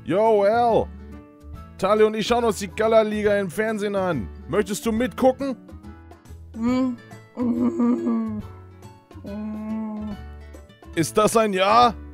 Yo, Al. Tali und ich schauen uns die Gala-Liga im Fernsehen an. Möchtest du mitgucken? Ist das ein Ja?